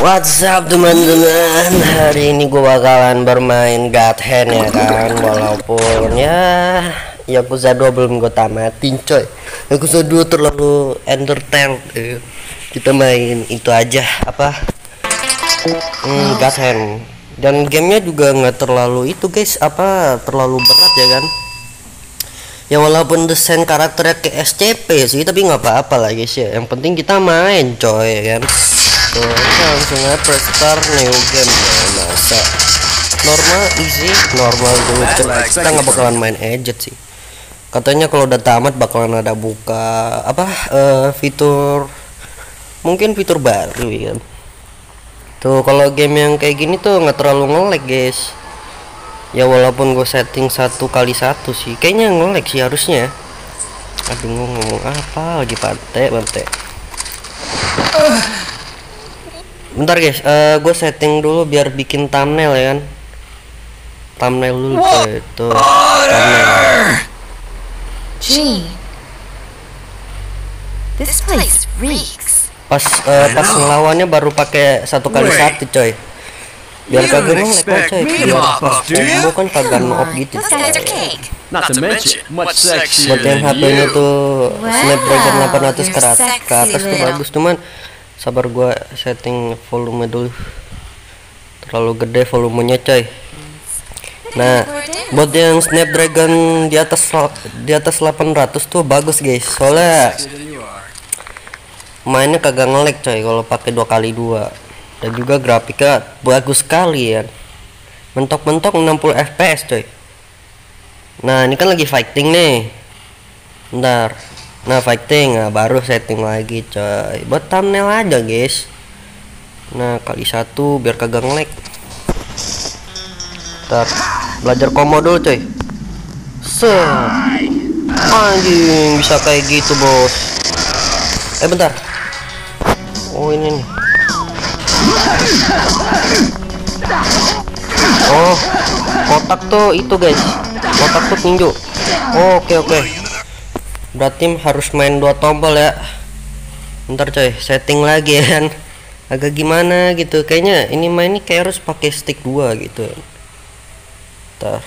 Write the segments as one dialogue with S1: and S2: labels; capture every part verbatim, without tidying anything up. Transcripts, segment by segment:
S1: What's up teman-teman, hari ini gue bakalan bermain God Hand ya kan. Walaupun ya Yakuza dua belum gue tamatin coy. Yakuza dua terlalu entertain eh. Kita main itu aja apa hmm, God Hand. Dan gamenya juga nggak terlalu itu guys, apa terlalu berat ya kan. Ya walaupun desain karakternya ke S C P sih, tapi nggak apa-apa lah guys ya. Yang penting kita main coy ya kan. Tuh, kita langsung aja start new game ya, masa normal easy normal dulu coy. Kita nggak bakalan main edit sih. Katanya kalau udah tamat bakalan ada buka apa uh, fitur, mungkin fitur baru ya kan. Tuh kalau game yang kayak gini tuh nggak terlalu nge-lag guys. Ya walaupun gue setting satu kali satu sih, kayaknya nge-lag sih harusnya. Aduh ngomong apa lagi pante pante. Bentar guys, uh, gue setting dulu biar bikin thumbnail ya kan. Thumbnail dulu coy, itu thumbnail.
S2: Gee, this place reeks.
S1: Pas uh, pas ngelawannya baru pakai satu kali satu coy. Biar kagak nge-lag coy, biar pas combo kan kagak nge-off gitu.
S3: Not to mention, much sexier
S1: Buat yang H
S3: than
S1: P-nya
S3: you.
S1: tuh Snapdragon
S2: Wow,
S1: delapan ratus ke atas,
S2: you're
S1: ke atas tuh
S2: sexy,
S1: bagus, cuman sabar gua setting volume dulu, terlalu gede volumenya coy. Nah buat yang Snapdragon di atas di atas delapan ratus tuh bagus guys, soalnya mainnya kagak nge-lag coy kalau pakai dua kali dua, dan juga grafiknya bagus sekali ya, mentok-mentok enam puluh F P S coy. Nah ini kan lagi fighting nih, bentar. Nah fighting, nah baru setting lagi coy, buat thumbnail aja guys. Nah kali satu biar kagak nge-lag. Ntar belajar combo dulu coy. Set, anjing bisa kayak gitu bos. Eh bentar, oh ini nih. Oh kotak tuh itu guys, kotak tuh tinju. Oh, oke oke, berarti harus main dua tombol ya. Ntar coy setting lagi ya kan, agak gimana gitu kayaknya. Ini main ini kayak harus pakai stick dua gitu. Ntar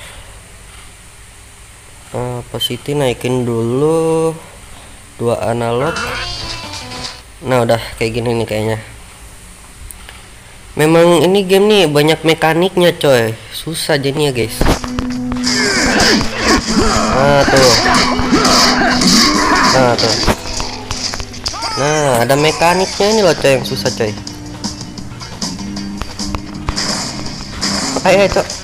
S1: opacity naikin dulu dua analog. Nah udah kayak gini nih kayaknya. Memang ini game nih banyak mekaniknya coy, susah jadinya guys. Nah tuh, nah tuh, nah ada mekaniknya ini loh coy yang susah coy. Ayo cok.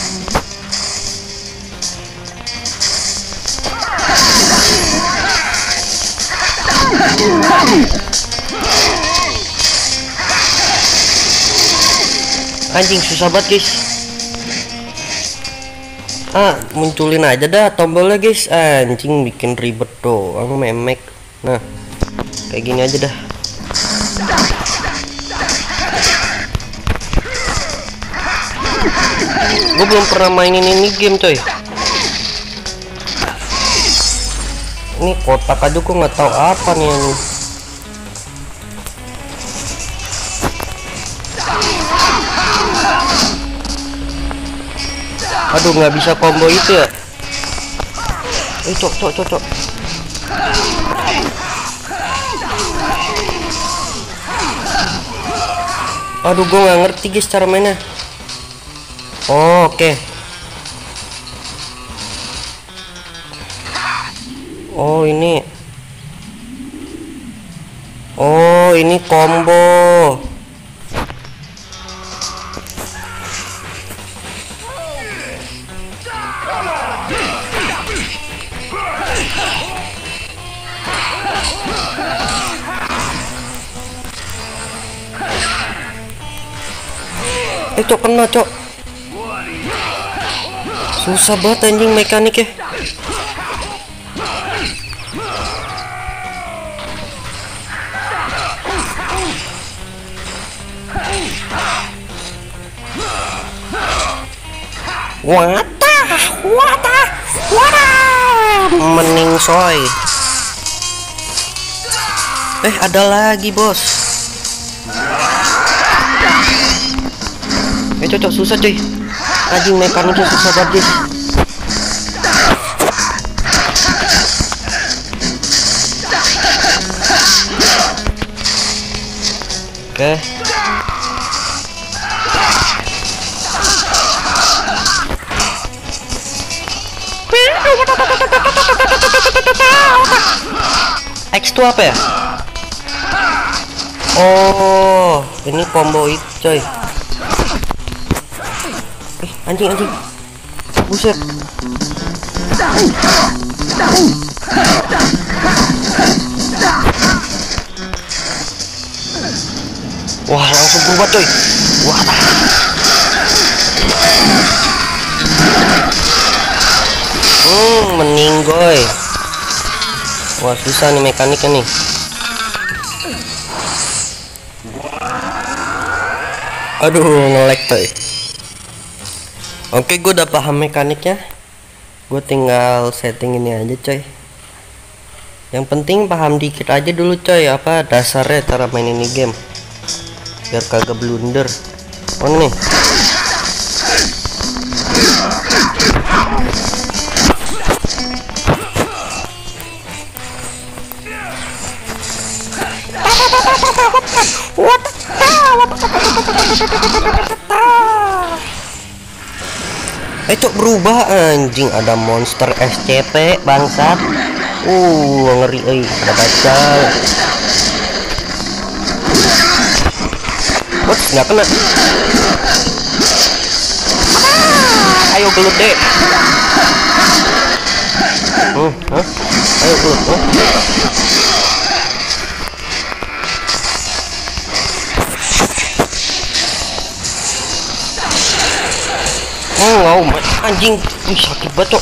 S1: Anjing susah banget guys. Ah munculin aja dah tombolnya guys, anjing bikin ribet doang memek. Nah kayak gini aja dah. Gue belum pernah mainin ini game coy. Ini kotak aja gue nggak tahu apa nih ini. Aduh nggak bisa combo itu ya. Eh cok cok cok cok. Aduh gue nggak ngerti guys cara mainnya. Oh, oke okay. Oh ini, oh ini combo. Eh cok kena cok, susah banget anjing mekaniknya. Wata wata wata mening soy. Eh ada lagi bos. Eh cocok susah cuy. Anjing mekaniknya susah banget guys. Oke. X itu apa ya? Oh, ini combo itu coy. Eh, anjing anjing. Buset. Wah, langsung berubah coy. Wah. Hmm, meninggoy. Wah, susah nih mekaniknya nih. Aduh, nge-lag coy. Oke, gue udah paham mekaniknya. Gue tinggal setting ini aja coy. Yang penting paham dikit aja dulu coy, apa dasarnya cara main ini game, biar kagak blunder. Oh nih. Eh cok, berubah anjing, ada monster S C P bangsat. Uh ngeri euy, ada baca. What, nggak kena. Ayo gelut deh. Hmm, huh? Ayo gelut. Huh? Oh, wow, anjing, wih sakit banget cok.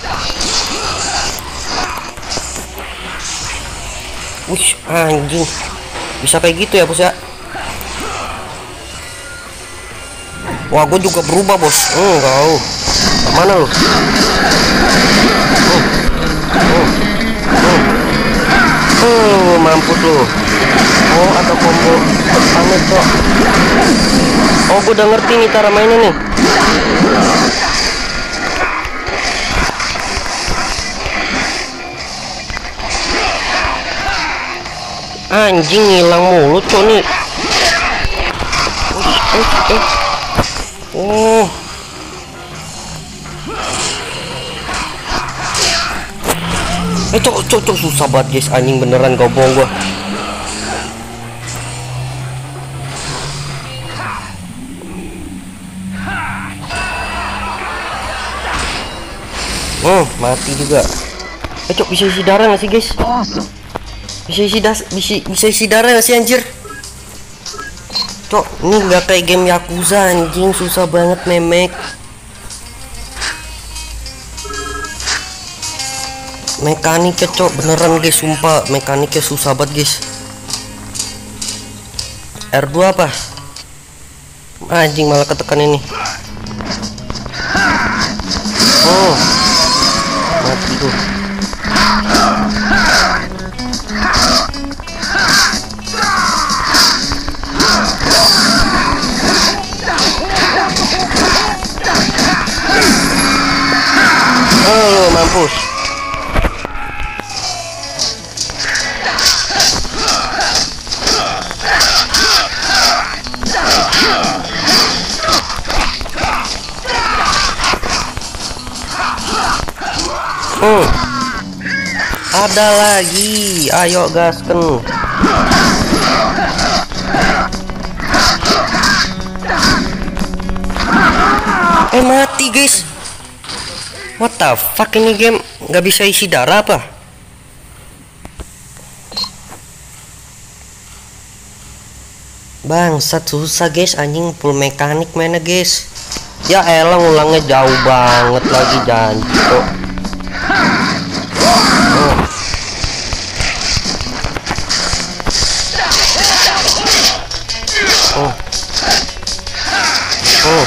S1: Wih anjing, bisa kayak gitu ya bos ya. Wah, gue juga berubah bos. Hmm, kau mana lu? Hmm. Hmm. Hmm. Hmm, mampus lu. Oh, ada combo aneh cok. Oh, gue udah ngerti nih cara mainnya nih. Anjing, hilang mulu cok nih. Eh, eh, eh. Oh. Eh cok, cok, cok, susah banget guys, anjing beneran, gak bohong gua. Hmm, mati juga. Eh cok, bisa isi darah gak sih guys? Bisa isi das, bisa, bisa isi darah gak sih anjir? Cok, ini nggak kayak game Yakuza anjing, susah banget memek. Mekaniknya cok, beneran guys, sumpah mekaniknya susah banget guys. R dua apa? Anjing, malah ketekan ini. Oh, mati tuh. Oh, mampus. Hmm. Ada lagi. Ayo gasken. Eh, mati guys. What the fuck, ini game nggak bisa isi darah apa? Bangsat, susah guys, anjing full mekanik mainnya guys. Ya elah, ngulangnya jauh banget lagi jancok. Oh. Oh. Oh.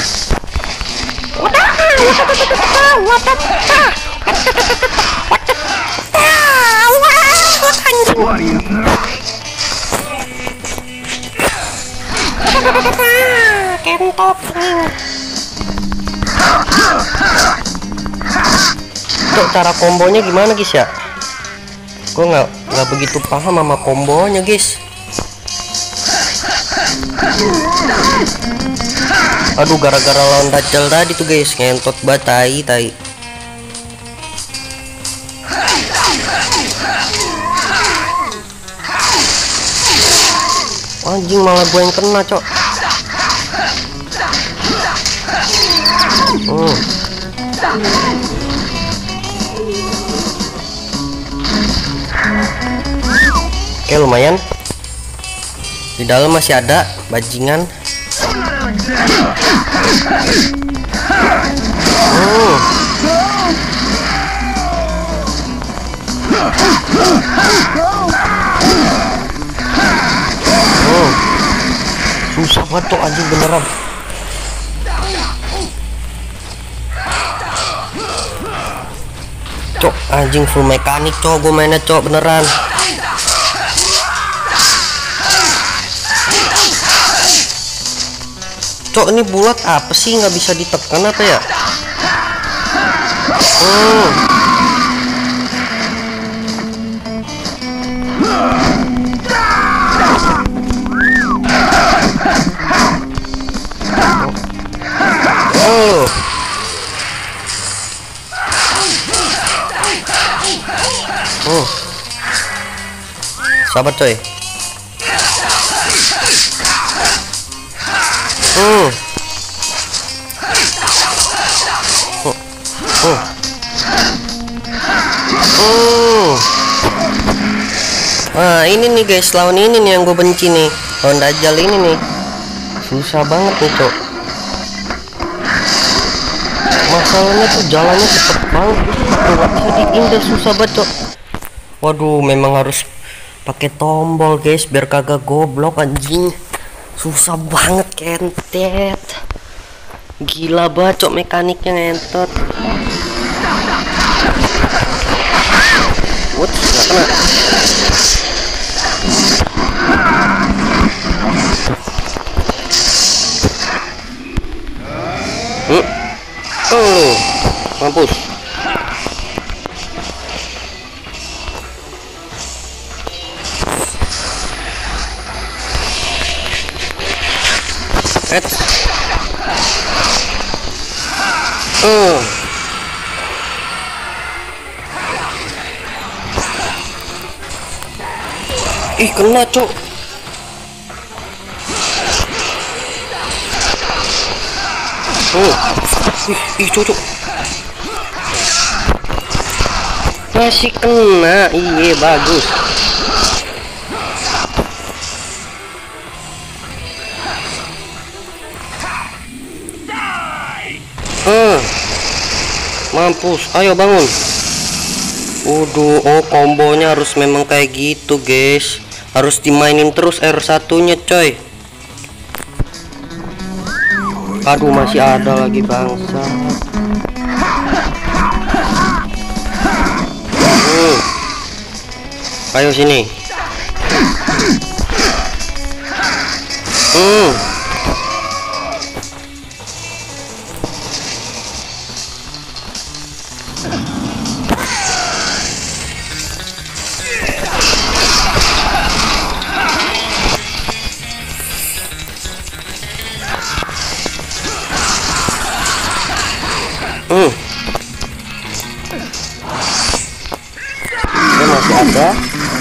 S1: Kentot. Cok, cara kombonya gimana guys ya? Gue nggak nggak begitu paham sama kombonya guys. Aduh, gara-gara lawan Dajjal tadi tuh guys, ngentot banget tai tai. Anjing, malah gue yang kena cok. Hmm. Oke, lumayan. Di dalam masih ada bajingan. Hmm. Hmm. Susah banget cok, anjing beneran. Cok, anjing full mekanik cok, gue mainnya cok beneran. Cok, ini bulat apa sih, nggak bisa ditekan apa ya? Hmm. Oh. Oh. Sabar coy. Hmm. Oh. Oh. Oh. Nah, ini nih guys, lawan ini nih yang gue benci nih, lawan Dajjal ini nih. Susah banget nih cok. Masalahnya tuh jalannya cepet banget, nggak bisa diindah, susah banget cok. Waduh, memang harus pakai tombol guys biar kagak goblok anjing. Susah banget, kentet. Gila banget cok, mekaniknya ngentot. What? Nggak kena. Hmm. Oh, mampus. Et. Oh. Ih, kena cok. Oh. Ih, ih cocok. Masih kena. Iya, bagus. Hmm. Mampus. Ayo bangun. Waduh, oh kombonya harus memang kayak gitu guys. Harus dimainin terus R satu nya coy. Aduh, masih ada lagi bangsa. Hmm. Ayo sini. Hmm. Hmm. Ini masih ada.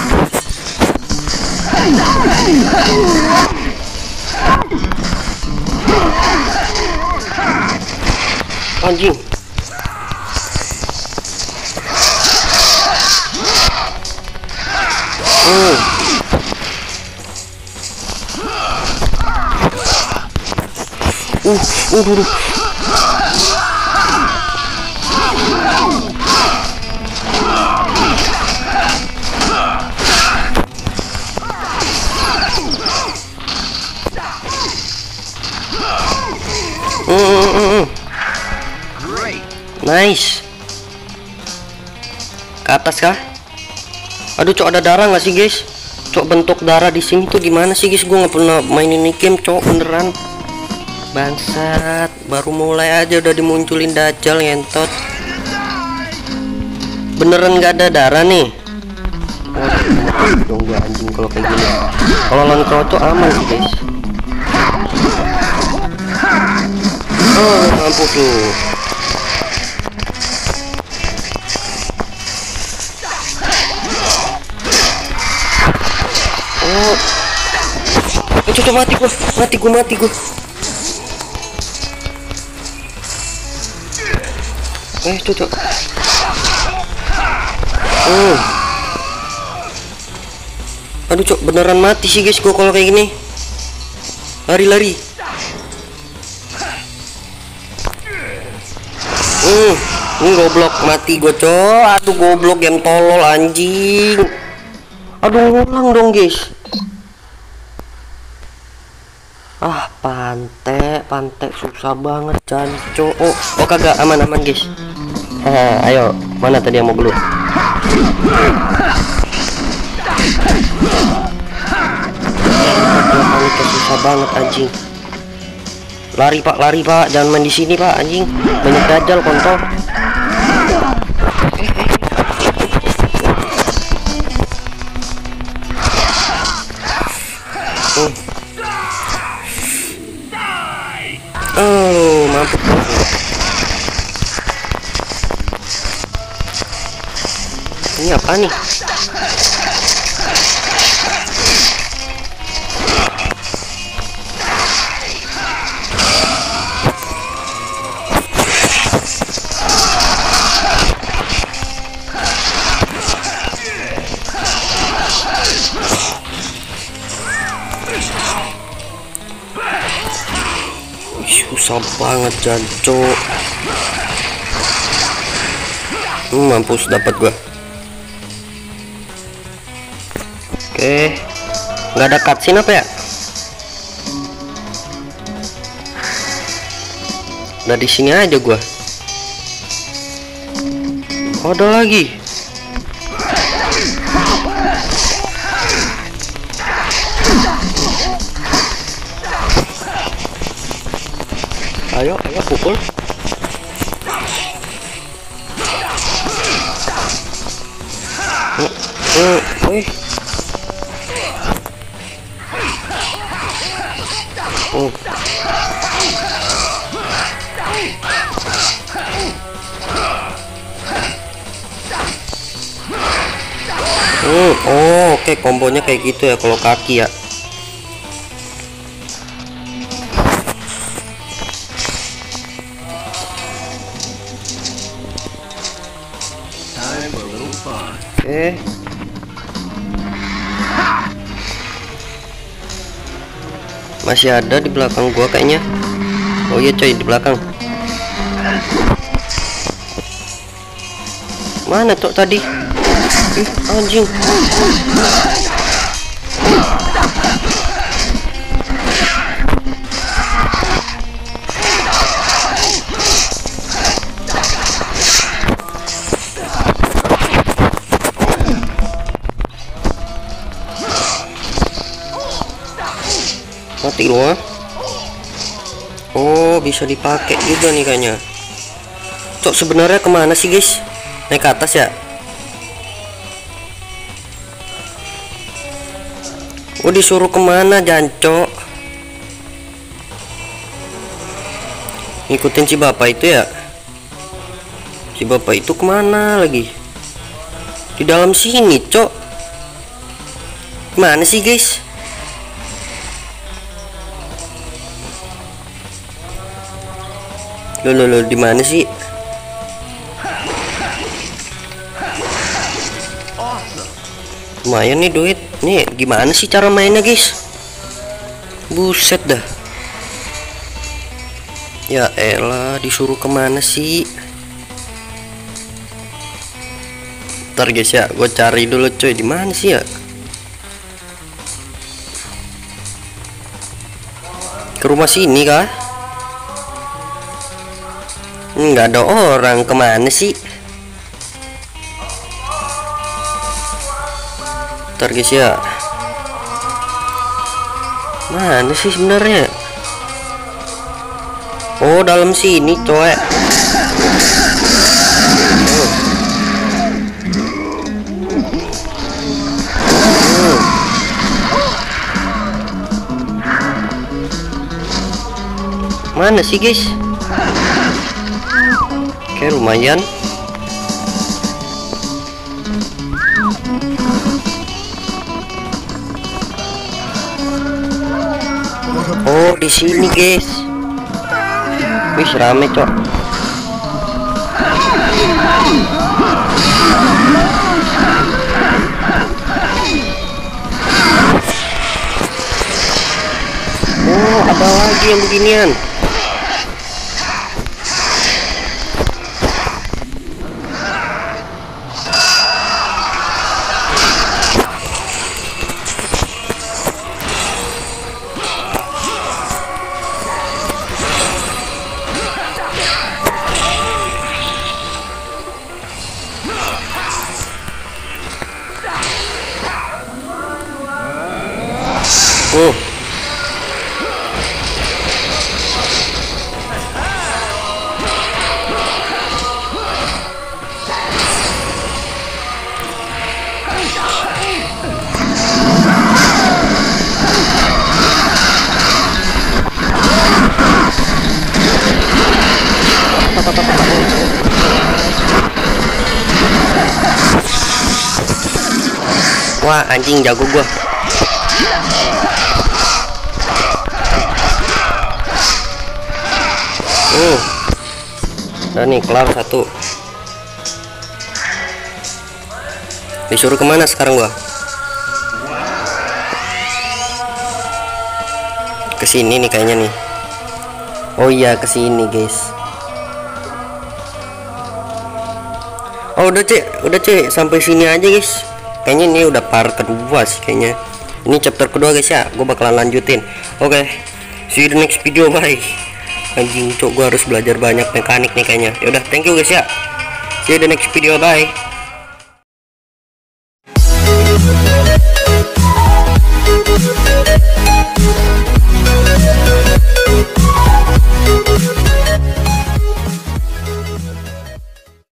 S1: Anjing. Hmm. Uh, uh, uh, uh. Mm, mm, mm. Nice. Ke atas kah? Aduh cok, ada darah nggak sih guys? Cok, bentuk darah di sini tuh gimana sih guys? Gue nggak pernah main ini game cok, beneran. Bangsat, baru mulai aja udah dimunculin Dajjal ngentot. Beneran nggak ada darah nih. Waduh, dong gua anjing kalau kayak gini. Kalau lawan cocok aman sih guys. Oh, mampus lu. Oh, eh, cocok mati gua, mati gua, mati gua. Eh, cocok. Oh. Aduh, cok, beneran mati sih guys gua kalau kayak gini. Lari-lari. Hmm, ini goblok mati gue cok. Aduh goblok yang tolol anjing. Aduh ngulang dong guys. Ah pantek, pantek susah banget janco. Oh, oh kagak aman-aman guys. Haha, ayo mana tadi yang mau belut? Susah banget anjing. Lari pak, lari pak, jangan main di sini pak anjing. Banyak dajjal kontol. Oh, oh mampus. Ini apa nih? Susah banget janco. Hmm, mampus dapat gua. Oke, nggak ada cutscene apa ya? Udah di sini aja gua. Oh, ada lagi. Ayo, ayo pukul. Hmm, hmm, wih. Oh. Hmm, oh, oke okay. Kombonya kayak gitu ya kalau kaki ya. Oke. Masih ada di belakang gua kayaknya. Oh iya coy, di belakang. Mana tuh tadi? Ih, anjing. Mati loh. Oh, bisa dipakai juga nih kayaknya. Cok, sebenarnya kemana sih guys? Naik ke atas ya? Oh, disuruh kemana jancok? Ngikutin si bapak itu ya? Si bapak itu kemana lagi? Di dalam sini cok. Mana sih guys? Loh, loh, loh, di mana sih? Lumayan nih duit. Nih, gimana sih cara mainnya, guys? Buset dah. Ya elah, disuruh kemana sih? Ntar guys ya, gue cari dulu coy. Di mana sih ya? Ke rumah sini kah? Nggak ada orang, kemana sih? Ntar guys ya, mana sih sebenarnya? Oh, dalam sini coy. Mana sih guys? Oke, lumayan. Oh, di sini guys. Wih, rame cok. Oh, ada lagi yang beginian. Oh. Wah, anjing jago gua. Uh, udah nih kelar satu. Disuruh kemana sekarang gua? Kesini nih kayaknya nih. Oh iya, kesini guys. Oh udah cek, udah cek sampai sini aja guys. Kayaknya ini udah part kedua sih kayaknya. Ini chapter kedua guys ya. Gue bakalan lanjutin. Oke, okay. See you the next video, bye. Anjing cok, gue harus belajar banyak mekanik nih kayaknya. Yaudah, thank you guys ya. See you the next video, bye.